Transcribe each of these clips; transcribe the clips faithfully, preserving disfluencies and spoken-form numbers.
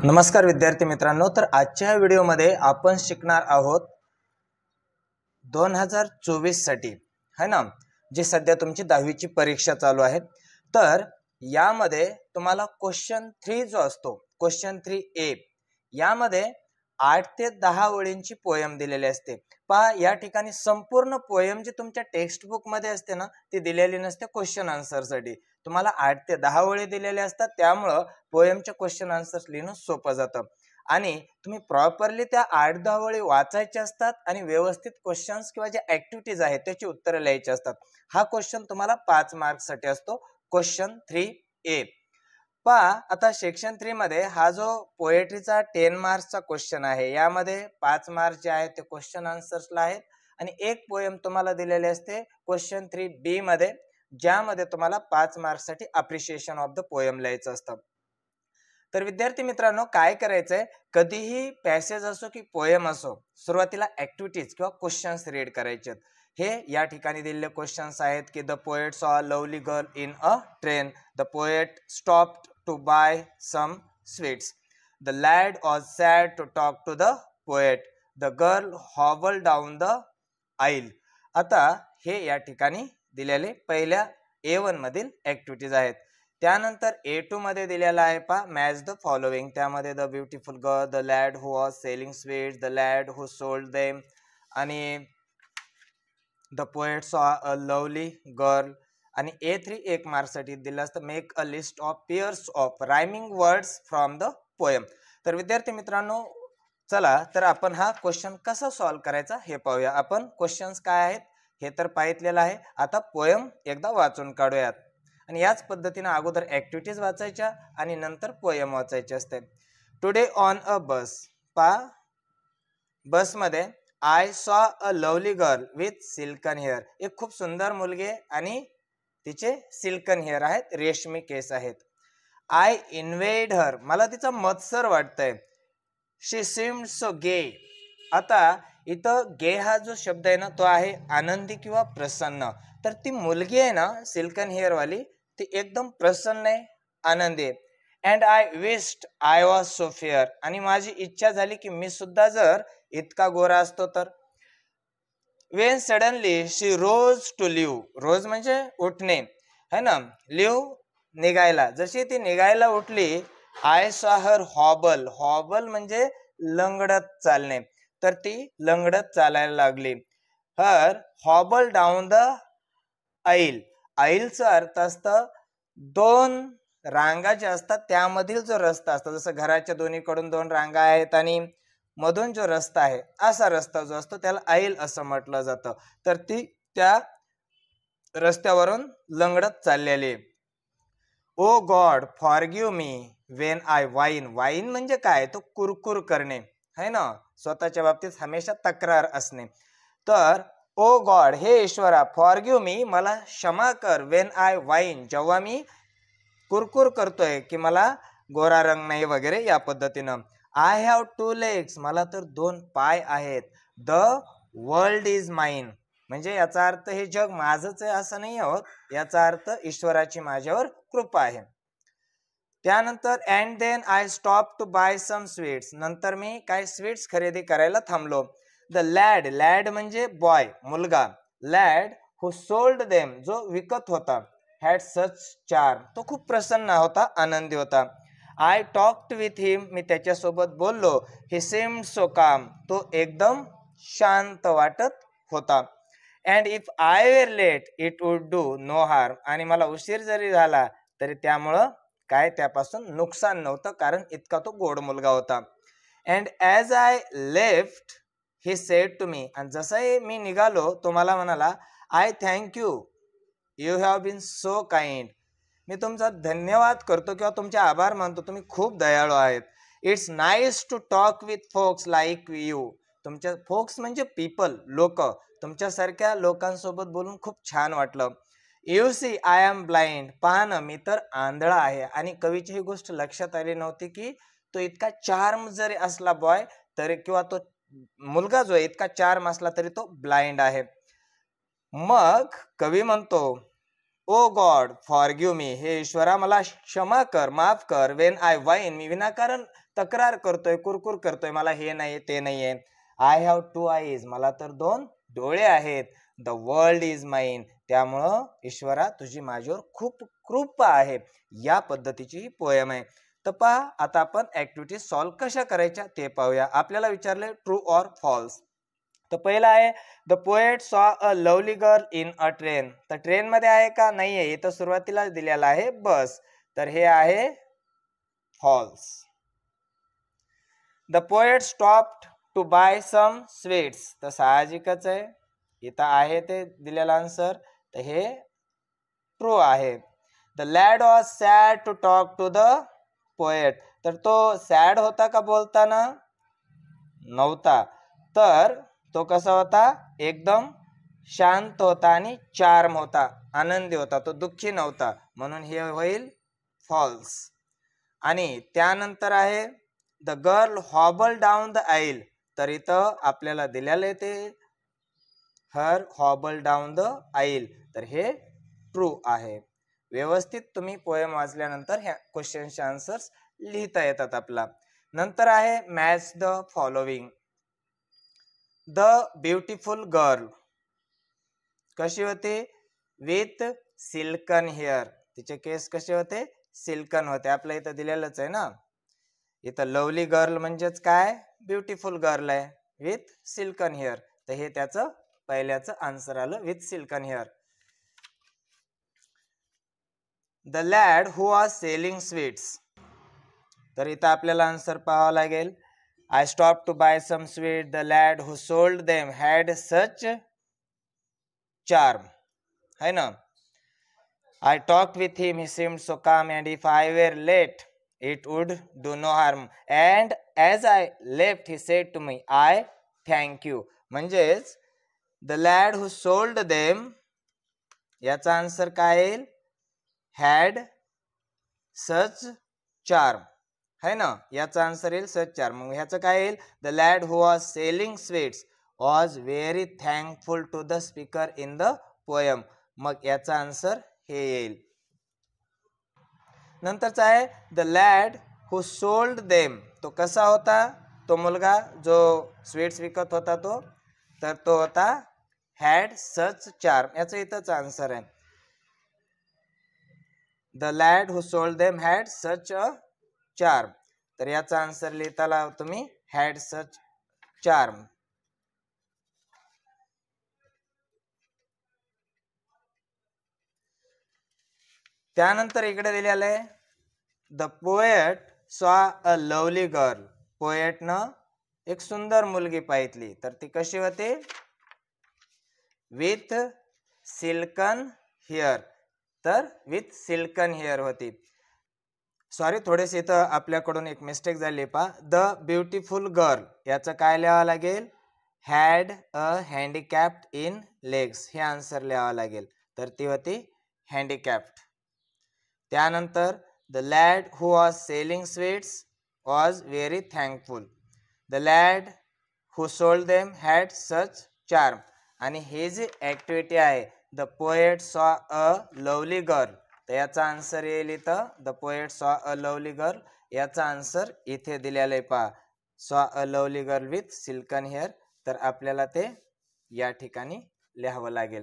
नमस्कार विद्यार्थी मित्रांनो, तर आजच्या व्हिडिओमध्ये आपण शिकणार आहोत दोन हजार चोवीस साठी है ना, जे सध्या तुमची दहावीची परीक्षा चालू आहे। तर यामध्ये तुम्हाला क्वेश्चन थ्री जो असतो, क्वेश्चन थ्री ए, यामध्ये आठ ते दहा ओळींची पोयम दिलेली असते। पहा, या ठिकाणी संपूर्ण पोयम जी तुमच्या टेक्स्ट बुक मध्ये असते ना, ती दिलेली नसते क्वेश्चन आन्सर साठी। तुम्हाला आठ ते दहा ओळी दिलेले असतात, त्यामुळे पोयमचे क्वेश्चन आन्सर्स लिहिणं सोपं जातं आणि तुम्ही प्रॉपरली त्या आठ दहा ओळी वाचायच्या असतात आणि व्यवस्थित क्वेश्चन्स किंवा जे ऍक्टिव्हिटीज आहेत त्याची उत्तरे लिहायची असतात। हा क्वेश्चन तुम्हाला पाच मार्क्स साठी असतो, क्वेश्चन थ्री ए। पहा, आता सेक्शन थ्री मध्ये हा जो पोएट्रीचा टेन मार्क्सचा क्वेश्चन आहे, यामध्ये पाच मार्क्स जे आहेत ते क्वेश्चन आन्सर्सला आहेत आणि एक पोयम तुम्हाला दिलेली असते क्वेश्चन थ्री बी मध्ये, ज्यामध्ये तुम्हाला पाच मार्क्स साठी अप्रिशिएशन ऑफ द पोयम लिहायचं असतं। तर विद्यार्थी मित्रांनो, काय करायचंय, कधीही पॅसेज असो की पोयम असो, सुरुवातीला ऍक्टिव्हिटीज किंवा क्वेश्चन्स रीड करायचे। हे या ठिकाणी दिलेले क्वेश्चन्स आहेत की the poet saw lovely girl in a train, the poet stopped to buy some sweets, the lad was sad to talk to the poet, the girl हॉबल down the aisle. आता हे या ठिकाणी दिलेले पहिल्या ए वन मधील activities आहेत। त्यानंतर ए to मध्ये दिलेला आहे पहा, मॅच द फॉलोइंग, त्यामध्ये the beautiful girl, the lad who was selling sweets, the lad who sold them आणि the poet saw a lovely girl. आणि ए थ्री एक मार्क्स साठी दिलं असतं, make a list of pairs of rhyming words from the poem. तर विद्यार्थी मित्रांनो, चला तर आपण हा क्वेश्चन कसा सॉल्व्ह करायचा हे पाहूया। आपण क्वेश्चन्स काय आहेत हे तर पाहितलेलं आहे, आता पोएम एकदा वाचून काढूयात आणि याच पद्धतीने अगोदर ऍक्टिव्हिटीज वाचायच्या आणि नंतर पोएम वाचायचे असते। टुडे ऑन अ बस, पहा बस मध्ये I saw a lovely girl with silken hair, एक खूप सुंदर मुलगी आणि तिचे सिल्कन हेअर आहेत, रेशमी केस आहेत। आय इन्वेड हर, मला तिचा मत्सर वाटतंय। शी सीम्ड सो गे, आता इथं गे हा जो शब्द आहे ना, तो आहे आनंदी किंवा प्रसन्न। तर ती मुलगी आहे ना, सिल्कन हेअर वाली, ती एकदम प्रसन्न आहे, आनंदी आहे। And I wished I was so fair, आणि माझी इच्छा झाली की मी सुद्धा जर इतका गोरा असतो तर। When suddenly she rose to leave, rose म्हणजे उठणे है ना, लिव्ह निघायला, जशी ती निघायला उठली, आय सॉ हर हॉबल, हॉबल म्हणजे लंगडत चालणे, तर ती लंगडत चालायला लागली। हर हॉबल डाऊन द आईल, आईलचा अर्थ असतं दोन रांगा ज्या असतात त्यामधील जो रस्ता असतो, जसं घराच्या दोन्हीकडून दोन रांगा आहेत आणि मधून जो रस्ता आहे, असा रस्ता जो असतो त्याला आईल असं म्हटलं जातं। तर ती त्या रस्त्यावरून लंगडत चाललेली। O God forgive me when I whine, whine म्हणजे काय, तो कुरकुर करणे है ना, स्वतःच्या बाबतीत हमेशा तक्रार असणे। तर ओ गॉड, हे ईश्वरा, फॉरगिव्ह मी, मला क्षमा कर, वेन आय वाईन, जेव्हा मी कुरकुर करतोय की मला गोरा रंग नाही वगैरे या पद्धतीनं। आय हॅव टू लेग्स, मला तर दोन पाय आहेत। द वर्ल्ड इज माइन, म्हणजे याचा अर्थ हे जग माझंच आहे असं नाही आहोत, याचा अर्थ ईश्वराची माझ्यावर कृपा आहे। त्यानंतर and then I stop to buy some sweets, नंतर मी काय स्वीट्स खरेदी करायला थांबलो। द लॅड, लॅड म्हणजे बॉय, मुलगा, लॅड हु सोल्ड देम, जो विकत होता, हॅड सच चार्म, तो खूप प्रसन्न होता, आनंदी होता। आय टॉक्ड विथ हिम, मी त्याच्यासोबत बोललो। ही सीम्ड सो काम, तो एकदम शांत वाटत होता। And if I were late it would do no harm, आणि मला उशीर जरी झाला तरी त्यामुळं काय त्यापासून नुकसान नव्हतं, कारण इतका तो गोड मुलगा होता। And as I left he said to me, आणि जसंही मी निघालो तो मला म्हणाला, I thank you, you have been so kind, मी तुमचा धन्यवाद करतो किंवा तुमचे आभार मानतो, तुम्ही खूप दयाळू आहेत। It's nice to talk with folks like you, तुमच्या फोक्स म्हणजे पीपल, लोक, तुमच्यासारख्या लोकांसोबत बोलून खूप छान वाटलं। You see I am blind, पहा ना मी तर आंधळा आहे, आणि कवीची ही गोष्ट लक्षात आली नव्हती की तो इतका चार्म जरी असला बॉय तरी, किंवा तो मुलगा जो इतका चार्म असला तरी तो ब्लाइंड आहे। मग कवी म्हणतो ओ गॉड फॉरगिव्ह मी, हे ईश्वरा मला क्षमा कर, माफ कर. वेन आय वाईन, मी विनाकारण तक्रार करतोय, कुरकुर करतोय, मला हे नाही ते नाहीये. आय हॅव टू आईज, मला तर दोन डोळे आहेत. द वर्ल्ड इज माइन, त्यामुळं ईश्वरा तुझी माझ्यावर खूप कृपा आहे. या पद्धतीची ही पोयम आहे. तर पहा आता आपण ऍक्टिव्हिटी सॉल्व्ह कशा करायच्या ते पाहूया. आपल्याला विचारले ट्रू ऑर फॉल्स. तर पहिला आहे the poet saw a lovely girl in a train. तर ट्रेन मध्ये आहे का? नाहीये, हे तर सुरुवातीला दिलेला आहे बस. तर हे आहे false. The poet stopped to buy some sweets. तर साहजिकच आहे, इथं आहे ते दिलेला आन्सर, तर हे ट्रू आहे. The lad was sad to talk to the poet. तर तो सॅड होता का बोलताना? नव्हता. तर तो कसा होता? एकदम शांत होता आणि चार्म होता, आनंदी होता, तो दुःखी नव्हता, म्हणून हे होईल फॉल्स. आणि त्यानंतर आहे the girl हॉबल down the aisle. तर इथं आपल्याला दिलेलं आहे ते हर हॉबल डाऊन द आईल, तर हे ट्रू आहे. व्यवस्थित तुम्ही पोएम वाचल्यानंतर ह्या क्वेश्चनचे आन्सर्स लिहिता येतात आपला. नंतर आहे match the following. The beautiful girl कशी होते? With silken hair. तिचे केस कसे होते? सिल्कन होते. आपल्या इथं दिलेलंच आहे ना. इथं लवली गर्ल म्हणजेच काय? ब्युटिफुल गर्ल आहे विथ सिल्कन हेअर. तर हे त्याचं पहिल्याचं आन्सर आलं, with silken hair. The lad who was selling sweets. तर इथं आपल्याला आन्सर पाहावं लागेल. I stopped to buy some sweet. The lad who sold them had such charm. है ना? I talked with him. He seemed so calm, and if I were late, it would do no harm. And as I left, he said to me, I thank you. म्हणजेच the lad who sold them, याचा answer काय येईल? had such charm. है ना? याचा answer येईल सच charm. मग ह्याचं काय येईल? The lad who was selling sweets was very thankful to the speaker in the poem. मग याचा आन्सर हे येईल. नंतरचा आहे the lad who sold them. तो कसा होता? तो मुलगा जो स्वीट्स विकत होता तो, तर तो होता हॅड सच चार्म. याचं इथंच आन्सर आहे. The lad who sold them had such a charm. तर याचा आन्सर लिहिताना तुम्ही हॅड सच चार्म. त्यानंतर इकडे दिलेलं आहे the poet saw a lovely girl. पोएटनं एक सुंदर मुलगी पाहितली. तर ती कशी होती? With silken hair. तर विथ सिल्कन हेअर होती. सॉरी, थोडेसे इथं आपल्याकडून एक मिस्टेक झाली. पहा, द ब्युटिफुल गर्ल याचं काय लिहावं लागेल? Had a handicapped in legs. हे आन्सर लिहावं लागेल. तर ती होती हँडिकॅप्ड. त्यानंतर the lad who was selling sweets was very thankful. The lad who sold them had such charm. आणि हे जे ॲक्टिव्हिटी आहे the poet saw a lovely girl, तर याचा आन्सर येईल इथं the poet saw a lovely girl. याचा answer इथे दिलेला आहे पहा, saw a lovely girl with silken hair. तर आपल्याला ते या ठिकाणी लिहावं लागेल.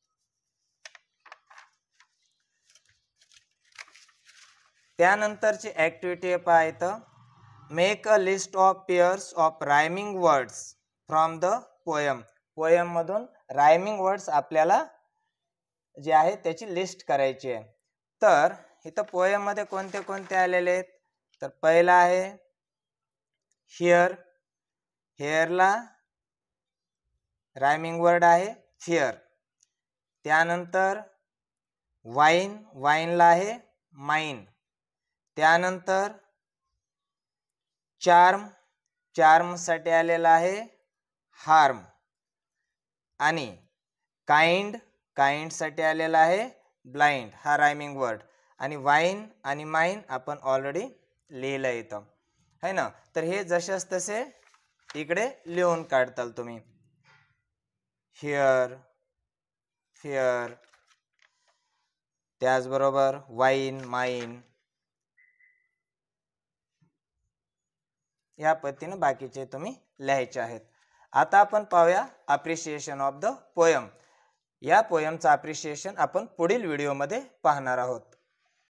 त्यानंतरची ऍक्टिव्हिटी पहा इथं, make a list of pairs of rhyming words from the poem. Poem मधून रायमिंग वर्ड्स आपल्याला जे आहे त्याची लिस्ट करायची आहे. तर इथं पोएम मध्ये कोणते कोणते आलेले आहेत? तर पहिला आहे हिअर. हेअरला रायमिंग वर्ड आहे फिअर. त्यानंतर वाईन, वाईनला आहे माइन. त्यानंतर चार्म, चार्म साठी आलेला आहे हार्म. आणि काइंड, काइंड साठी आलेला आहे ब्लाइंड, हा रायमिंग वर्ड. आणि वाईन आणि माइन आपण ऑलरेडी लिहिलं इथं, है ना. तर हे जशाच तसे इकडे लिहून काढताल तुम्ही. हिअर, फिअर, त्याचबरोबर वाईन, माईन या पद्धतीने बाकीचे तुम्ही लिहायचे आहेत. आता आपण पाहूया अप्रिशिएशन ऑफ द पोयम. या पोयमचा अप्रिशिएशन आपण पुढील व्हिडिओमध्ये पाहणार आहोत.